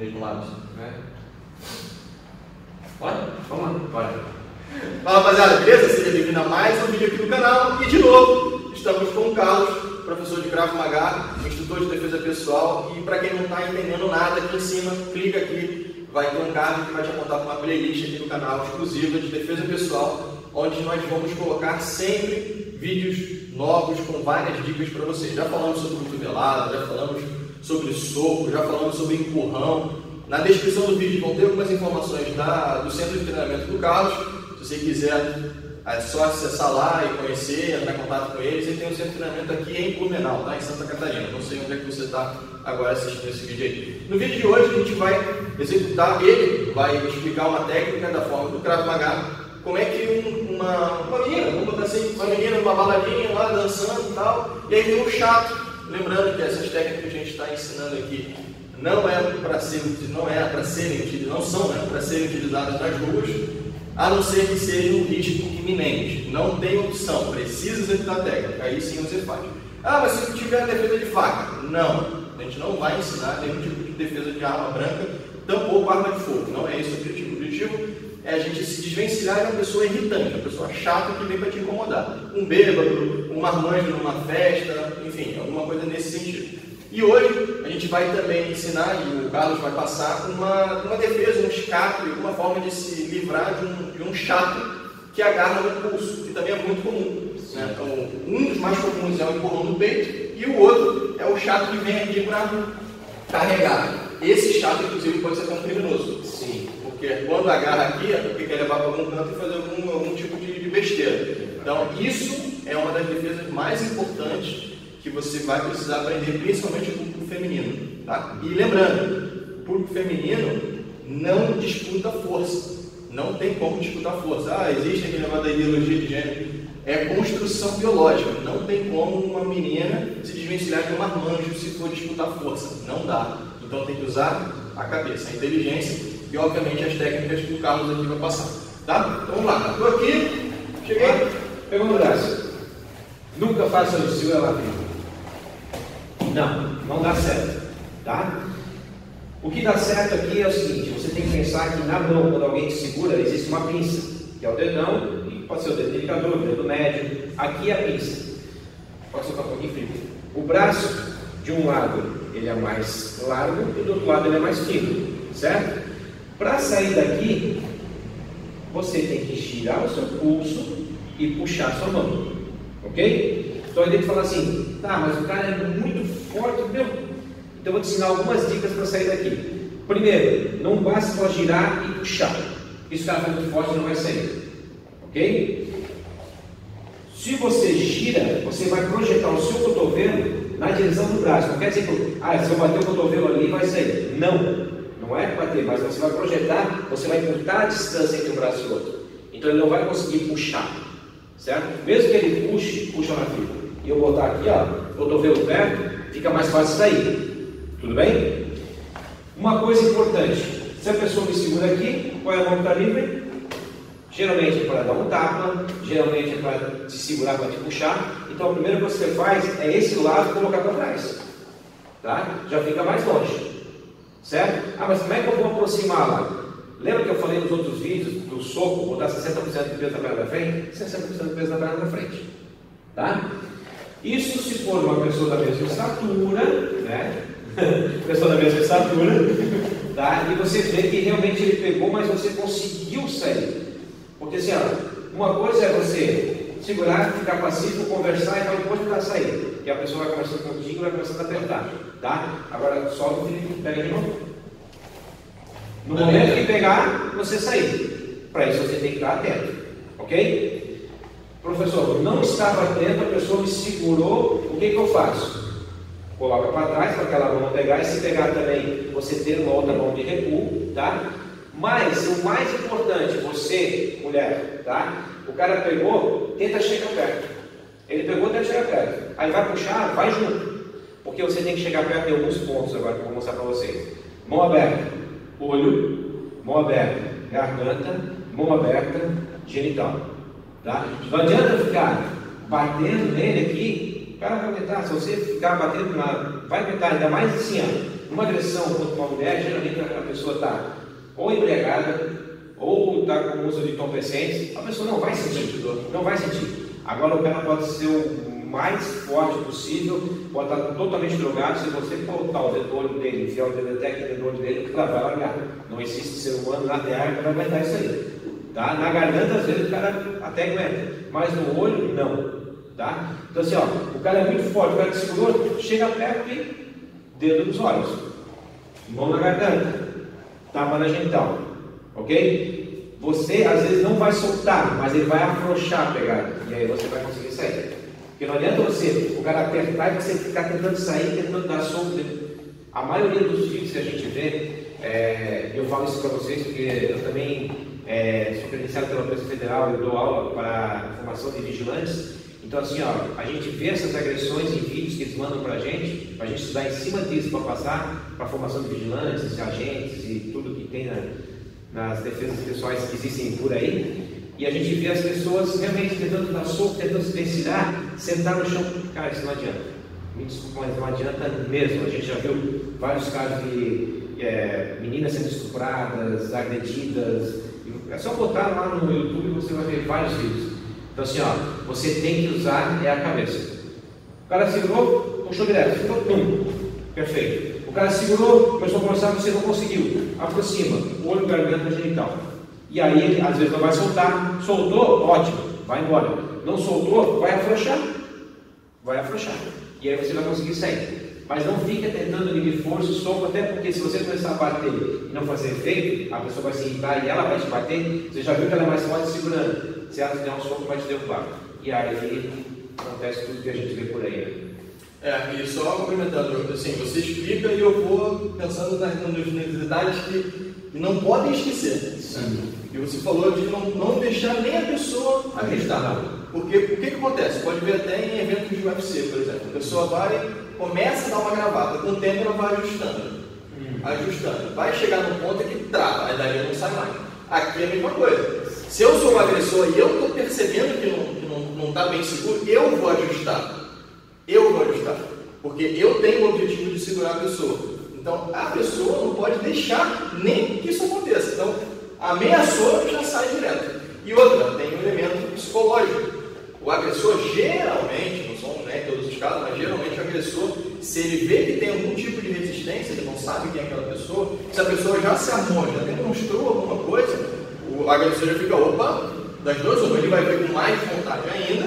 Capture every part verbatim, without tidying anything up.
mesmo lado. É. Pode? Vamos lá. Pode. Fala, rapaziada, beleza? Seja bem-vindo a mais um vídeo aqui do canal. E de novo, estamos com o Carlos, professor de Krav Maga, instrutor de defesa pessoal. E para quem não está entendendo nada, aqui em cima, clica aqui, vai ter um card que vai te apontar para uma playlist aqui do canal exclusiva de defesa pessoal, onde nós vamos colocar sempre vídeos novos com várias dicas para vocês. Já falamos sobre cotovelada, já falamos sobre soco, já falamos sobre empurrão. Na descrição do vídeo vão ter algumas informações da, do centro de treinamento do Carlos. Se você quiser, é só acessar lá e conhecer, entrar em contato com eles. Ele tem um centro de treinamento aqui em Blumenau, tá? Em Santa Catarina. Não sei onde é que você está agora assistindo esse vídeo aí. No vídeo de hoje a gente vai executar, ele vai explicar uma técnica da forma do Krav Maga, como é que um, uma, uma menina, vamos botar assim, uma menina numa baladinha lá dançando e tal, e aí tem um chato. Lembrando que essas técnicas que a gente está ensinando aqui não é para ser, não é para serem utilizadas, não são, né, para serem utilizadas nas ruas, a não ser que seja um risco iminente. Não tem opção, precisa executar a técnica, aí sim você faz. Ah, mas se tiver defesa de faca? Não, a gente não vai ensinar nenhum tipo de defesa de arma branca, tampouco arma de fogo, não é esse o objetivo. O objetivo é a gente se desvencilhar de uma pessoa irritante, uma pessoa chata que vem para te incomodar. Um bêbado, um marmanjo numa festa, enfim, alguma coisa nesse sentido. E hoje a gente vai também ensinar, e o Carlos vai passar, uma, uma defesa, um escape, uma forma de se livrar de um, de um chato que agarra no pulso, que também é muito comum. Né? Então, um dos mais comuns é o empurrão do peito, e o outro é o chato que vem aqui para carregar. Esse chato, inclusive, pode ser até um criminoso. Sim. Porque quando agarra aqui, é porque quer levar para algum canto e fazer algum, algum tipo de, de besteira. Então, isso é uma das defesas mais importantes que você vai precisar aprender, principalmente o público feminino. Tá? E lembrando, o público feminino não disputa força. Não tem como disputar força. Ah, existe aquele negócio da ideologia de gênero. É construção biológica. Não tem como uma menina se desvencilhar de um marmanjo se for disputar força. Não dá. Então tem que usar a cabeça, a inteligência e, obviamente, as técnicas que o Carlos aqui vai passar. Tá? Então vamos lá. Estou aqui. Cheguei. Pegou no braço. Nunca faça isso, segura lá, filho. Não, não dá certo, tá? O que dá certo aqui é o seguinte: você tem que pensar que na mão, quando alguém te segura, existe uma pinça, que é o dedão, e pode ser o dedo indicador, o dedo médio. Aqui é a pinça. Pode soltar um pouquinho frio. O braço, de um lado, ele é mais largo e do outro lado ele é mais fino, certo? Para sair daqui, você tem que estirar o seu pulso e puxar a sua mão, ok? Então ele fala assim: tá, mas o cara é muito forte, meu. Então eu vou te ensinar algumas dicas para sair daqui. Primeiro, não basta só girar e puxar. Isso cara é muito forte, não vai sair, ok? Se você gira, você vai projetar o seu cotovelo na direção do braço. Não quer dizer que, ah, se eu bater o cotovelo ali, vai sair. Não, não é bater, mas você vai projetar, você vai encurtar a distância entre um braço e o outro. Então ele não vai conseguir puxar, certo? Mesmo que ele puxe, puxa na fibra. E eu botar aqui, ó, cotovelo perto, fica mais fácil sair. Tudo bem? Uma coisa importante: se a pessoa me segura aqui, qual é a mão que está livre? Geralmente é para dar um tapa, geralmente é para te segurar, para te puxar. Então a primeira coisa que você faz é esse lado colocar para trás, tá? Já fica mais longe, certo? Ah, mas como é que eu vou aproximar lá? Lembra que eu falei nos outros vídeos do soco, botar sessenta por cento do peso na perna da frente? sessenta por cento do peso na perna da frente, tá? Isso se for uma pessoa da mesma estatura, né? Pessoa da mesma estatura, tá? E você vê que realmente ele pegou, mas você conseguiu sair. Porque assim, ó, uma coisa é você segurar, ficar passivo, conversar e depois tentar sair. E a pessoa vai conversando contigo e vai começando a apertar, tá? Agora solta o Felipe, pega de novo. No momento que pegar, você sair. Para isso você tem que estar atento, ok? Professor, não estava atento, a pessoa me segurou, o que, que eu faço? Coloca para trás para aquela mão não pegar, e se pegar também, você ter uma outra mão de recuo, tá? Mas o mais importante, você, mulher, tá? O cara pegou, tenta chegar perto. Ele pegou, tenta chegar perto. Aí vai puxar, vai junto. Porque você tem que chegar perto de alguns pontos agora que eu vou mostrar para vocês. Mão aberta, olho, mão aberta, garganta, mão aberta, genital. Tá? Não adianta ficar batendo nele aqui, o cara vai aguentar. Se você ficar batendo, na, vai aguentar, ainda mais assim, ó. Uma agressão contra uma mulher, geralmente a pessoa está ou embriagada, ou está com o uso de entorpecentes, a pessoa não vai sentir dor, não vai sentir. Agora o cara pode ser o mais forte possível, pode estar totalmente drogado, se você cortar o dedo do olho dele, enfiar o dedo até aqui no olho dele, o cara vai largar. Não existe ser humano na terra que vai aguentar isso aí. Tá? Na garganta, às vezes, o cara até aguenta, mas no olho, não. Tá? Então assim, ó, o cara é muito forte, o cara que segurou, chega perto e dedo nos olhos, mão na garganta, tapa na genital, ok? Você às vezes não vai soltar, mas ele vai afrouxar a pegada, e aí você vai conseguir sair. Porque não adianta você, o cara apertar e você ficar tentando sair, tentando dar solto. A maioria dos vídeos que a gente vê, é, eu falo isso para vocês porque eu também é, sou credenciado pela Polícia Federal, eu dou aula para formação de vigilantes. Então assim, ó, a gente vê essas agressões em vídeos que eles mandam para a gente, para a gente estudar em cima disso, para passar para a formação de vigilantes, de agentes e tudo que tem na, nas defesas pessoais que existem por aí. E a gente vê as pessoas realmente tentando dar soco, tentando se desvencilhar, sentar no chão. Cara, isso não adianta. Me desculpa, mas não adianta mesmo. A gente já viu vários casos de é, meninas sendo estupradas, agredidas. É só botar lá no YouTube e você vai ver vários vídeos. Então assim, ó, você tem que usar é a cabeça. O cara segurou, puxou direto, ficou pum, perfeito. O cara segurou, começou a conversar, você não conseguiu. Aproxima, olho, garganta, genital. E aí, às vezes não vai soltar. Soltou, ótimo, vai embora. Não soltou, vai afrouxar. Vai afrouxar. E aí você vai conseguir sair. Mas não fica tentando medir força e soco, até porque se você começar a bater e não fazer efeito, a pessoa vai se irritar e ela vai te bater. Você já viu que ela é mais forte segurando. Se ela te der um soco, vai te derrubar. E aí acontece tudo que a gente vê por aí. É, e só complementando, assim, você explica e eu vou pensando nos detalhes que, que não podem esquecer. Sim. E você falou de não, não deixar nem a pessoa acreditar. Porque o que, que acontece? Pode ver até em eventos de U F C, por exemplo. A pessoa vai, começa a dar uma gravata, com o tempo ela vai ajustando. Hum. Ajustando. Vai chegar num ponto que trava, aí daí não sai mais. Aqui é a mesma coisa. Se eu sou o agressor e eu estou percebendo que não está bem seguro, eu vou ajustar. Eu vou ajustar. Porque eu tenho o objetivo de segurar a pessoa. Então, a pessoa não pode deixar nem que isso aconteça. Então, ameaçou, já sai direto. E outra, tem um elemento psicológico. O agressor, geralmente, não são né, todos os casos, mas geralmente o agressor, se ele vê que tem algum tipo de resistência, ele não sabe quem é aquela pessoa, se a pessoa já se armou, já demonstrou alguma coisa, o agressor já fica, opa, das duas, ou ele vai ver com mais vontade ainda,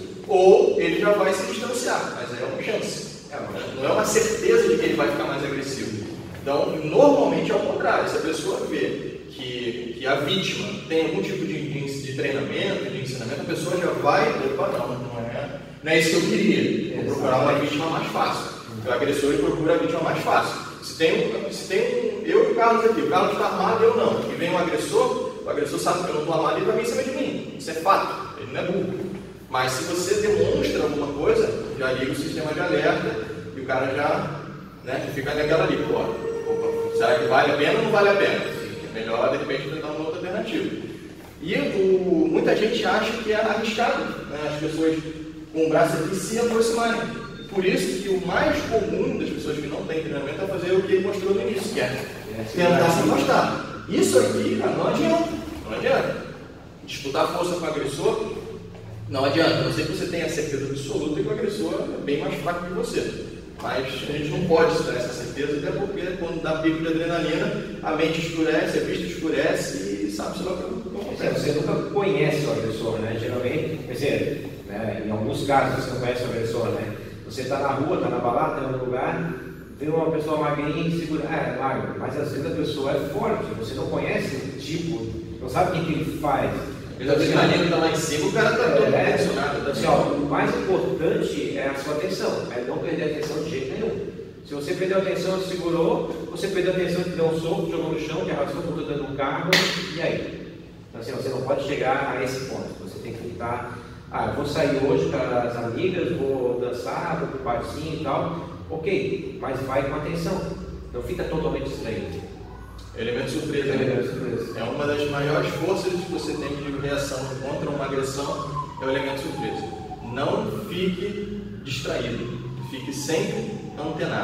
ou ele já vai se distanciar, mas é uma chance. É uma, não é uma certeza de que ele vai ficar mais agressivo. Então, normalmente é o contrário. Se a pessoa vê que, que a vítima tem algum tipo de, de, de treinamento, de ensinamento, a pessoa já vai, opa, não, não é, não é isso que eu queria. Vou procurar uma vítima mais fácil. O agressor ele procura a vítima mais fácil. Se tem, um, se tem um, eu e o Carlos aqui, o Carlos está armado, eu não. E vem um agressor, o agressor sabe que eu não estou armado, ele vai vir em cima de mim. Isso é fato, ele não é burro. Mas se você demonstra alguma coisa, já liga o sistema de alerta e o cara já, né, já fica naquela ali, pô, opa, será que vale a pena ou não vale a pena? É melhor, de repente, tentar uma outra alternativa. E o, muita gente acha que é arriscado, né, as pessoas com o braço aqui se aproximarem. Por isso que o mais comum das pessoas que não têm treinamento é fazer o que ele mostrou no início, que é tentar se afastar. Isso aqui não adianta, não adianta. Disputar força com o agressor, não adianta, a não ser que você tenha certeza absoluta que o agressor é bem mais fraco que você. Mas a gente não pode se dar essa certeza, até porque quando dá pico de adrenalina, a mente escurece, a vista escurece e sabe-se lá o que acontece. Você nunca conhece o agressor, né? Geralmente, quer dizer, né, em alguns casos você não conhece o agressor, né? Você está na rua, está na balada, está em algum lugar, vê uma pessoa magrinha e segura, ah, é magro, mas às vezes a pessoa é forte, você não conhece o tipo, não sabe o que, que ele faz. Ele está lá em cima, o cara está todo é, tensionado. Assim, ó, o mais importante é a sua atenção, é não perder a atenção de jeito nenhum. Se você perdeu a atenção, segurou, você perdeu a atenção, te deu um soco, jogou no chão, te arrastou, botou dentro do carro, e aí? Então, assim, você não pode chegar a esse ponto, você tem que tentar, ah, eu vou sair hoje com as amigas, vou dançar, vou pro parzinho e tal, ok, mas vai com atenção, não fica totalmente distraído. Elemento surpresa. Elemento surpresa. É uma das maiores forças que você tem de reação contra uma agressão, é o elemento surpresa. Não fique distraído, fique sempre antenado.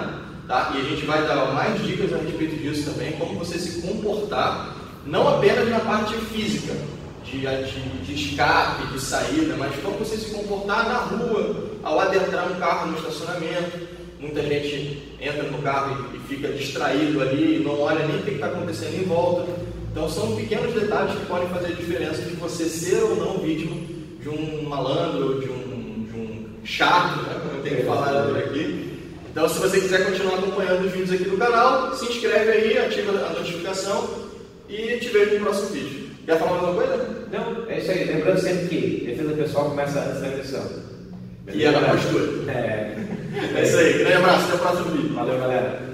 tá? E a gente vai dar mais dicas a respeito disso também, como você se comportar, não apenas na parte física, de, de, de escape, de saída, mas como você se comportar na rua, ao adentrar um carro no estacionamento. Muita gente entra no carro e, e fica distraído ali, não olha nem o que está acontecendo em volta. Então são pequenos detalhes que podem fazer a diferença de você ser ou não vítima de um malandro, de um, de um chato, né, como eu tenho falado por aqui. Então, se você quiser continuar acompanhando os vídeos aqui do canal, se inscreve aí, ativa a notificação e te vejo no próximo vídeo. Quer falar mais alguma coisa? Não, é isso aí. Lembrando sempre que defesa pessoal começa antes da agressão. E é na postura. É. É isso aí. Grande abraço, até o próximo vídeo. Valeu, galera.